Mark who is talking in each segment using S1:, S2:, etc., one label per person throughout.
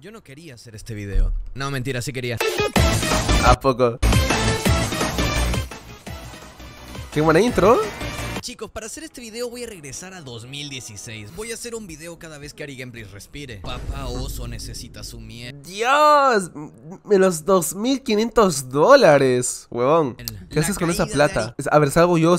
S1: Yo no quería hacer este video. No, mentira, sí quería.
S2: ¿A poco? Qué buena intro.
S1: Chicos, para hacer este video voy a regresar a 2016. Voy a hacer un video cada vez que Ari Gameplays respire. Papá oso necesita su miel.
S2: Dios, menos $2,500, huevón. ¿Qué haces con esa plata? A ver, ¿salgo yo?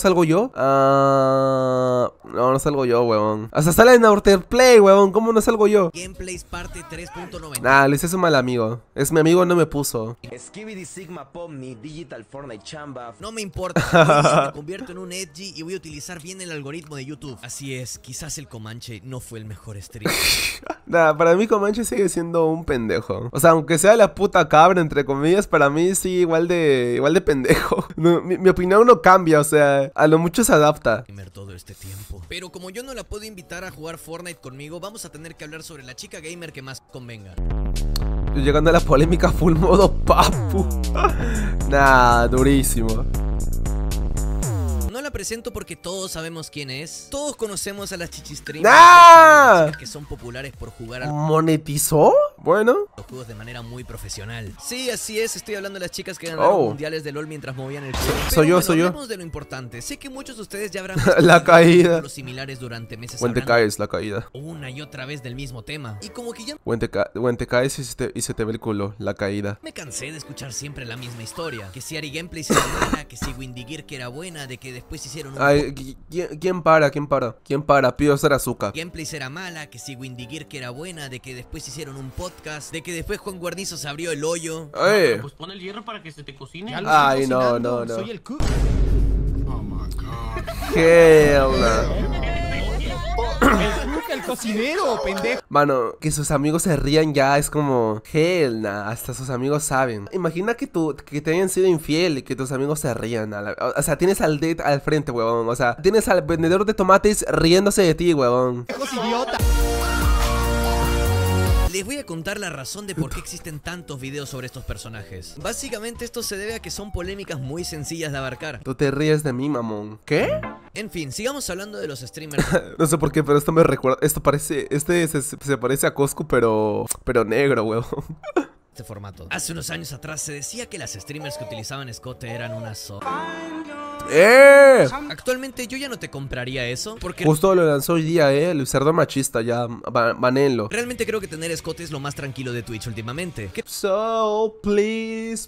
S2: No, no salgo yo, huevón. Hasta sale en Play, huevón. ¿Cómo no salgo yo?
S1: Gameplays parte 3.90.
S2: Nah, le hice un mal amigo. Es mi amigo, no me puso.
S3: Skibidi Sigma Pomni Digital Fortnite Chamba.
S1: No me importa. Me convierto en un edgy y voy a utilizar bien el algoritmo de YouTube. Así es, quizás el Comanche no fue el mejor streamer.
S2: Nah, para mí Comanche sigue siendo un pendejo. O sea, aunque sea la puta cabra, entre comillas, para mí sí igual de pendejo. No, mi opinión no cambia, o sea, a lo mucho se adapta.
S1: Todo este tiempo. Pero como yo no la puedo invitar a jugar Fortnite conmigo, vamos a tener que hablar sobre la chica gamer que más convenga.
S2: Llegando a la polémica full modo papu. Nah, durísimo.
S1: No la presento porque todos sabemos quién es. Todos conocemos a las chichistreamers.
S2: ¡Ah!
S1: Que son populares por jugar a
S2: ¿Monetizó? Bueno,
S1: los juegos de manera muy profesional. Sí, así es, estoy hablando de las chicas que ganaron mundiales de LOL mientras movían el culo.
S2: Soy yo.
S1: Hablemos de lo importante. Sé que muchos de ustedes ya habrán visto
S2: la caída.
S1: los similares durante meses.
S2: Buen te caes, la caída.
S1: Una y otra vez del mismo tema. Y como que ya
S2: Buen te caes y se te ve el culo, la caída.
S1: me cansé de escuchar siempre la misma historia. Que si Ari Gameplays era mala, que si Windy Gear que era buena, de que después hicieron un
S2: Ay, ¿quién para? Pido hacer azúcar.
S1: Gameplays era mala, que si Windy Gear que era buena, de que después hicieron un podcast, de que después Juan Guarnizo se abrió el hoyo.
S4: Pues pon el hierro para que se te cocine.
S2: Ay, no.
S5: Soy el cook.
S4: Oh my god.
S2: Hell
S5: El cocinero, pendejo.
S2: Mano, que sus amigos se rían ya es como hell nah, hasta sus amigos saben. Imagina que te hayan sido infiel y que tus amigos se rían. O sea, tienes al date al frente, huevón. O sea, tienes al vendedor de tomates riéndose de ti, huevón.
S5: Idiota.
S1: Les voy a contar la razón de por qué existen tantos videos sobre estos personajes. Básicamente esto se debe a que son polémicas muy sencillas de abarcar.
S2: Tú te ríes de mí, mamón. ¿Qué?
S1: En fin, sigamos hablando de los streamers.
S2: No sé por qué, pero esto me recuerda. Esto parece. se parece a Coscu, pero negro, huevón.
S1: Este formato. Hace unos años atrás se decía que las streamers que utilizaban escote eran una Actualmente yo ya no te compraría eso porque
S2: justo lo lanzó hoy día, el cerdo machista, ya banenlo.
S1: realmente creo que tener escote es lo más tranquilo de Twitch últimamente.
S2: So, please.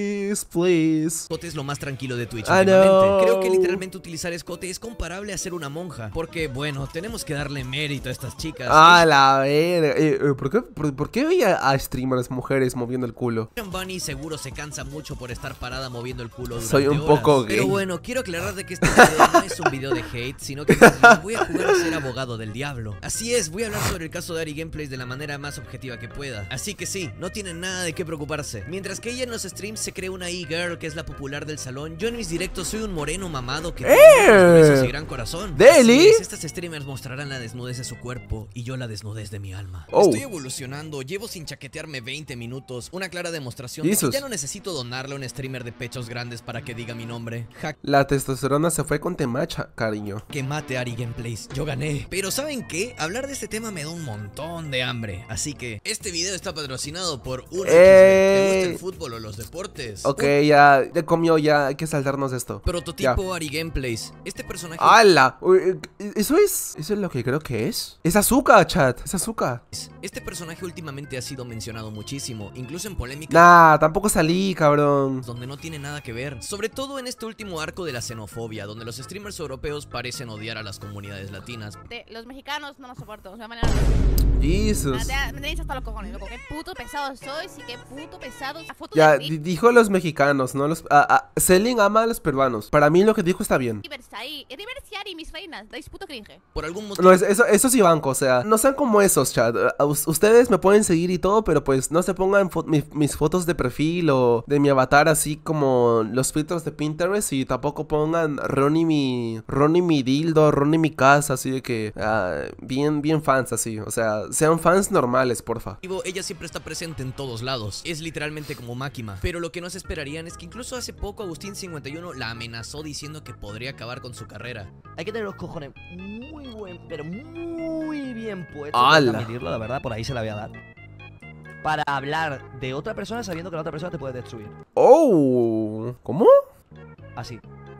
S1: Escote es lo más tranquilo de Twitch últimamente. Creo que literalmente utilizar escote es comparable a ser una monja. Porque, bueno, tenemos que darle mérito a estas chicas.
S2: Ah, la verga. ¿Por qué veía a streamers mujeres moviendo el culo?
S1: Bunny seguro se cansa mucho por estar parada moviendo el culo durante
S2: Soy un
S1: horas.
S2: poco gay.
S1: Pero bueno, quiero aclarar de que este video no es un video de hate, sino que más bien voy a jugar a ser abogado del diablo. Así es, voy a hablar sobre el caso de Ari Gameplays de la manera más objetiva que pueda. Así que sí, no tienen nada de qué preocuparse. Mientras que ella en los streams se cree una e-girl que es la popular del salón, yo en mis directos soy un moreno mamado que tiene besos y gran corazón.
S2: ¿Deli?
S1: Estas streamers mostrarán la desnudez de su cuerpo y yo la desnudez de mi alma.
S2: Oh.
S1: Estoy evolucionando, llevo sin chaquetearme 20 minutos. Una clara demostración de que ya no necesito donarle a un streamer de pechos grandes para que diga mi nombre.
S2: La testosterona se fue con Temacha, cariño.
S1: Que mate Ari Gameplays, yo gané. Pero ¿saben qué? Hablar de este tema me da un montón de hambre. Así que este video está patrocinado por un ¿Te gusta el fútbol o los deportes?
S2: Ok, ya comió, ya hay que saltarnos de esto.
S1: Prototipo Ari Gameplays. Este personaje...
S2: ¡Hala! ¿Eso es lo que creo que es? Es azúcar, chat, es azúcar.
S1: Este personaje últimamente ha sido mencionado muchísimo, incluso en polémicas.
S2: Nah, tampoco salí, cabrón.
S1: Donde no tiene nada que ver. Sobre todo en este último arco de la xenofobia, donde los streamers europeos parecen odiar a las comunidades latinas.
S6: Los mexicanos no los soporto, o sea,
S2: Jesus.
S6: me tenéis hasta los cojones, loco. Qué puto pesados sois y qué puto pesados. La foto
S2: Ya,
S6: de
S2: dijo los mexicanos, no los... Selling ama a los peruanos. Para mí lo que dijo está bien.
S6: Riversiari, mis reinas, dais puto cringe.
S1: Por algún motivo...
S2: No, eso sí banco, o sea, no sean como esos, chat. Ustedes me pueden seguir y todo, pero pues no se pongan mis fotos de perfil o de mi avatar así como los filtros de Pinterest, y tampoco pongan Ronnie mi dildo, Ronnie mi casa, así de que bien fans así, o sea, sean fans normales, porfa.
S1: Ella siempre está presente en todos lados, es literalmente como Máquina. Pero lo que no se esperarían es que incluso hace poco Agustín51 la amenazó diciendo que podría acabar con su carrera.
S7: Hay que tener los cojones muy bien puestos
S2: ¡Hala!
S7: para admitirlo, la verdad, por ahí se la voy a dar. para hablar de otra persona sabiendo que la otra persona te puede destruir.
S2: Oh, ¿cómo?
S7: Así.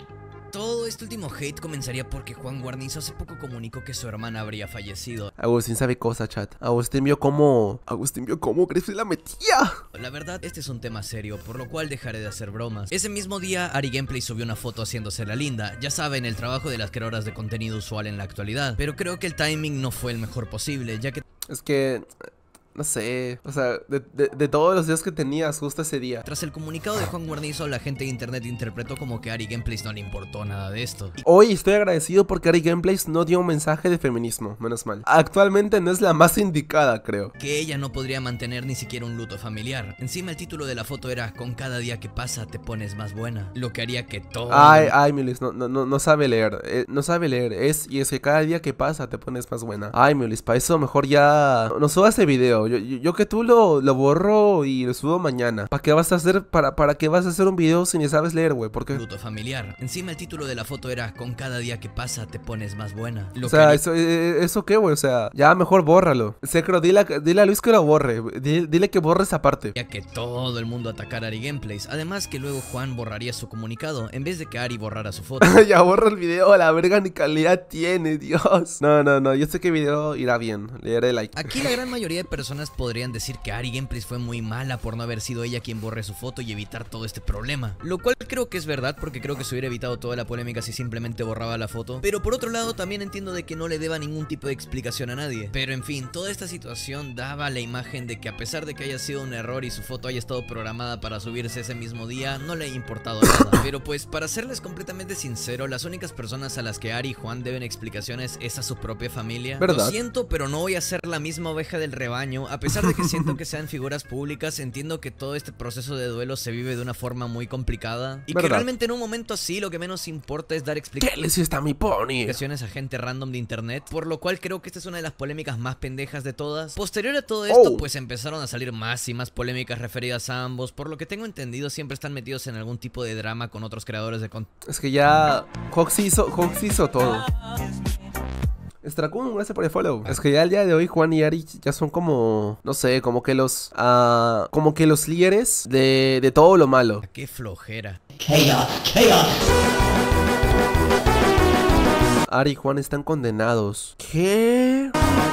S1: Todo este último hate comenzaría porque Juan Guarnizo hace poco comunicó que su hermana habría fallecido.
S2: Agustín sabe cosa, chat. Agustín vio cómo Griff se la metía.
S1: La verdad, este es un tema serio, por lo cual dejaré de hacer bromas. Ese mismo día, Ari Gameplay subió una foto haciéndose la linda. Ya saben, el trabajo de las creadoras de contenido usual en la actualidad. Pero creo que el timing no fue el mejor posible, ya que
S2: Es que... no sé, o sea, de todos los días que tenías justo ese día.
S1: tras el comunicado de Juan Guarnizo, la gente de internet interpretó como que a Ari Gameplays no le importó nada de esto.
S2: Hoy estoy agradecido porque Ari Gameplays no dio un mensaje de feminismo, menos mal. Actualmente no es la más indicada, creo.
S1: Que ella no podría mantener ni siquiera un luto familiar. Encima el título de la foto era "Con cada día que pasa te pones más buena", lo que haría que todo...
S2: Ay, Milis, no sabe leer, no sabe leer, y es que cada día que pasa te pones más buena. Ay, Milis, para eso mejor ya no subas ese video. Yo que tú lo borro y lo subo mañana. ¿Para qué vas a hacer, para qué vas a hacer un video si ni sabes leer, güey? ¿Por qué?
S1: luto familiar. Encima el título de la foto era "Con cada día que pasa te pones más buena", lo
S2: O sea,
S1: que
S2: eso qué, güey, o sea, ya mejor bórralo. Secro, dile a Luis que lo borre. Dile que borre esa parte.
S1: haría que todo el mundo atacara a Ari Gameplays. Además que luego Juan borraría su comunicado en vez de que Ari borrara su foto.
S2: Ya borra el video, a la verga ni calidad tiene, Dios. No, yo sé que el video irá bien. Le daré like.
S1: Aquí la gran mayoría de personas podrían decir que Ari Gameplays fue muy mala por no haber sido ella quien borre su foto y evitar todo este problema. Lo cual creo que es verdad, porque creo que se hubiera evitado toda la polémica si simplemente borraba la foto. Pero por otro lado también entiendo de que no le deba ningún tipo de explicación a nadie. Pero en fin, toda esta situación daba la imagen de que a pesar de que haya sido un error y su foto haya estado programada para subirse ese mismo día, no le ha importado nada. Pero pues para serles completamente sincero, las únicas personas a las que Ari y Juan deben explicaciones es a su propia familia.
S2: ¿Verdad?
S1: Lo siento, pero no voy a ser la misma oveja del rebaño. A pesar de que siento que sean figuras públicas, entiendo que todo este proceso de duelo se vive de una forma muy complicada. Y que
S2: ¿Verdad?
S1: realmente en un momento así lo que menos importa es dar
S2: ¿Qué les está mi pony?
S1: explicaciones a gente random de internet, por lo cual creo que esta es una de las polémicas más pendejas de todas. Posterior a todo esto, pues empezaron a salir más y más polémicas referidas a ambos. Por lo que tengo entendido, siempre están metidos en algún tipo de drama con otros creadores de contenido.
S2: Es que ya Hox hizo todo. Stracun, gracias por el follow. Es que ya el día de hoy Juan y Ari ya son como, no sé, como que los líderes de todo lo malo.
S1: Qué flojera.
S2: Ari y Juan están condenados. ¿Qué?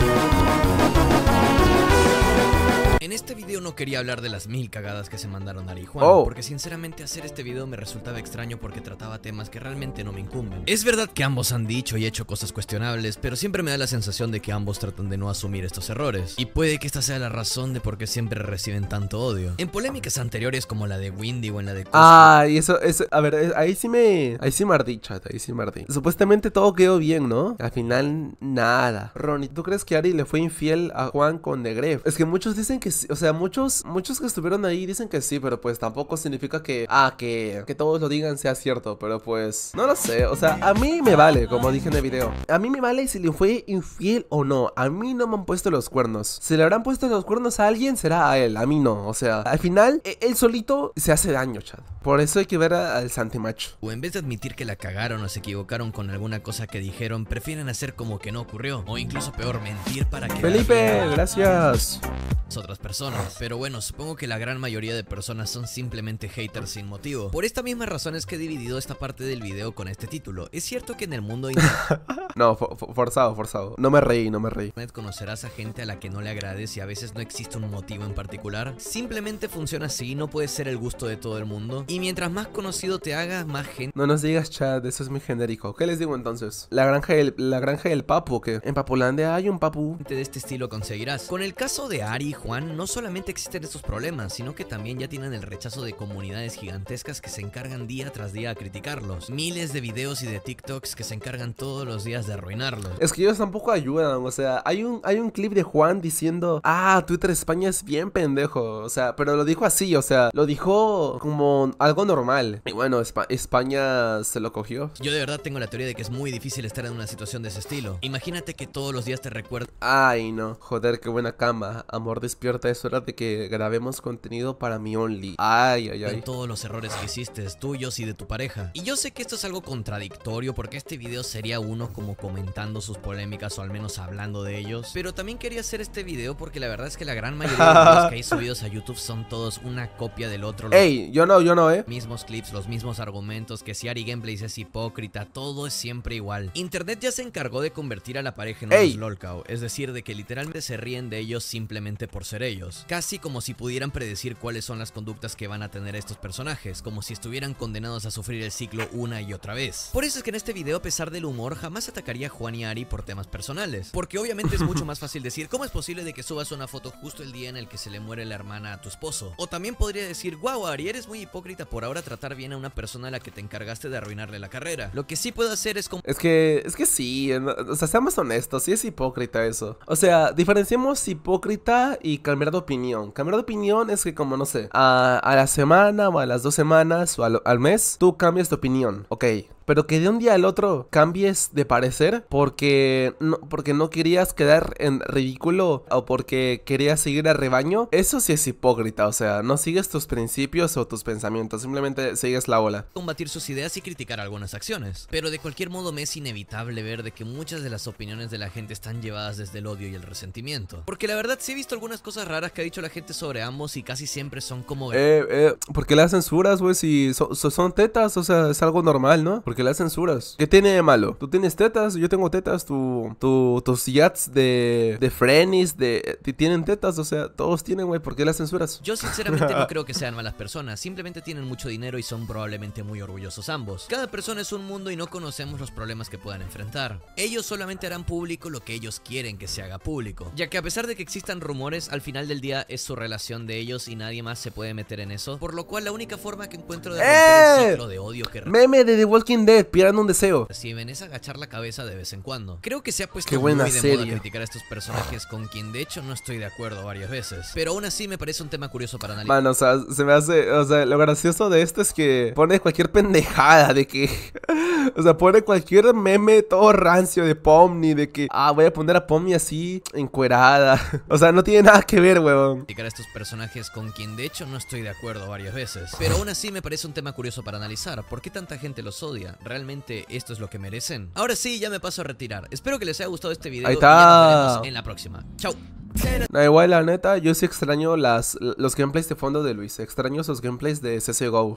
S1: En este video no quería hablar de las 1000 cagadas que se mandaron Ari y Juan, porque sinceramente hacer este video me resultaba extraño porque trataba temas que realmente no me incumben. Es verdad que ambos han dicho y hecho cosas cuestionables, pero siempre me da la sensación de que ambos tratan de no asumir estos errores. Y puede que esta sea la razón de por qué siempre reciben tanto odio. En polémicas anteriores como la de Windy o en la de Cusco,
S2: Y eso, a ver, ahí sí me ardí, chat, ahí sí me ardí. Supuestamente todo quedó bien, ¿no? Al final, nada. Ronnie, ¿tú crees que Ari le fue infiel a Juan con Negref? Es que muchos dicen que sí, o sea, muchos que estuvieron ahí dicen que sí, pero pues tampoco significa que todos lo digan sea cierto, pero pues, no lo sé, o sea, a mí me vale, como dije en el video. A mí me vale si le fue infiel o no, a mí no me han puesto los cuernos. Si le habrán puesto los cuernos a alguien, será a él, a mí no, o sea, al final, él solito se hace daño, chat. Por eso hay que ver al Santimacho.
S1: o en vez de admitir que la cagaron o se equivocaron con alguna cosa que dijeron, prefieren hacer como que no ocurrió, o incluso peor, mentir para que
S2: Felipe, gracias.
S1: otras personas. Pero bueno, supongo que la gran mayoría de personas son simplemente haters sin motivo. Por esta misma razón es que he dividido esta parte del video con este título. Es cierto que en el mundo de
S2: No, forzado. No me reí.
S1: internet conocerás a gente a la que no le agrades y a veces no existe un motivo en particular. Simplemente funciona así, no puede ser el gusto de todo el mundo. Y mientras más conocido te hagas, más gente
S2: No nos digas, chat, eso es muy genérico. ¿Qué les digo entonces? ¿La granja del papu o qué? En Papulandia hay un papu.
S1: de este estilo conseguirás. Con el caso de Ari y Juan, no solamente existen estos problemas, sino que también ya tienen el rechazo de comunidades gigantescas que se encargan día tras día a criticarlos. Miles de videos y de TikToks que se encargan todos los días de arruinarlos.
S2: Es que ellos tampoco ayudan, o sea, hay un clip de Juan diciendo, Twitter España es bien pendejo, o sea, pero lo dijo así, o sea, lo dijo como algo normal. Y bueno, España se lo cogió.
S1: Yo de verdad tengo la teoría de que es muy difícil estar en una situación de ese estilo. Imagínate que todos los días te recuerdan
S2: Ay, no, joder, qué buena cama, amor despierta. Jota, es hora de que grabemos contenido para mi Only. Ay, ay,
S1: en
S2: ay.
S1: todos los errores que hiciste, tuyos y de tu pareja. Y yo sé que esto es algo contradictorio porque este video sería uno como comentando sus polémicas o al menos hablando de ellos, pero también quería hacer este video porque la verdad es que la gran mayoría de videos que hay subidos a YouTube son todos una copia del otro.
S2: Ey, yo no,
S1: Mismos clips, los mismos argumentos, que si Ari Gameplays es hipócrita, todo es siempre igual. Internet ya se encargó de convertir a la pareja en unos lolcow, es decir, de que literalmente se ríen de ellos simplemente por ser ellos. Casi como si pudieran predecir cuáles son las conductas que van a tener estos personajes, como si estuvieran condenados a sufrir el ciclo una y otra vez. Por eso es que en este video, a pesar del humor, jamás atacaría a Juan y Ari por temas personales, porque obviamente es mucho más fácil decir, ¿cómo es posible de que subas una foto justo el día en el que se le muere la hermana a tu esposo? O también podría decir, wow, Ari, eres muy hipócrita por ahora tratar bien a una persona a la que te encargaste de arruinarle la carrera. Lo que sí puedo hacer es como...
S2: Es que sí, o sea, seamos honestos, sí es hipócrita eso. O sea, diferenciemos hipócrita y cambiar de opinión. Cambiar de opinión es que como, no sé, a la semana o a las 2 semanas o al mes, tú cambias de opinión, ok. Pero que de un día al otro cambies de parecer porque no querías quedar en ridículo o porque querías seguir al rebaño, eso sí es hipócrita. O sea, no sigues tus principios o tus pensamientos, simplemente sigues la ola.
S1: Combatir sus ideas y criticar algunas acciones. Pero de cualquier modo me es inevitable ver de que muchas de las opiniones de la gente están llevadas desde el odio y el resentimiento. Porque la verdad sí he visto algunas cosas raras que ha dicho la gente sobre ambos y casi siempre son como...
S2: ¿Por qué las censuras, güey? Si son tetas, o sea, es algo normal, ¿no? Porque las censuras. ¿Qué tiene de malo? Tú tienes tetas, yo tengo tetas, tus yats de Frennies, tienen tetas, o sea, todos tienen, güey, ¿por qué las censuras?
S1: Yo sinceramente no creo que sean malas personas, simplemente tienen mucho dinero y son probablemente muy orgullosos ambos. Cada persona es un mundo y no conocemos los problemas que puedan enfrentar. Ellos solamente harán público lo que ellos quieren que se haga público, ya que a pesar de que existan rumores, al final del día es su relación de ellos y nadie más se puede meter en eso, por lo cual la única forma que encuentro de romper el ciclo de odio que
S2: meme de The Walking Dead, pidan un deseo.
S1: reciben es agachar la cabeza de vez en cuando. Creo que se ha puesto
S2: Qué buena
S1: muy de moda
S2: serie.
S1: criticar a estos personajes con quien de hecho no estoy de acuerdo varias veces, pero aún así me parece un tema curioso para analizar.
S2: Mano, o sea, se me hace, o sea, lo gracioso de esto es que pone cualquier pendejada de que, o sea, pone cualquier meme todo rancio de Pomni, de que, voy a poner a Pomni así, encuerada. O sea, no tiene nada que ver, weón.
S1: Criticar a estos personajes con quien de hecho no estoy de acuerdo varias veces, pero aún así me parece un tema curioso para analizar. ¿Por qué tanta gente los odia? ¿Realmente esto es lo que merecen? Ahora sí, ya me paso a retirar. Espero que les haya gustado este video.
S2: Ahí
S1: y ya nos
S2: está.
S1: veremos en la próxima. Chau.
S2: Da igual, la neta, yo sí extraño los gameplays de fondo de Luis. Extraño esos gameplays de CSGO.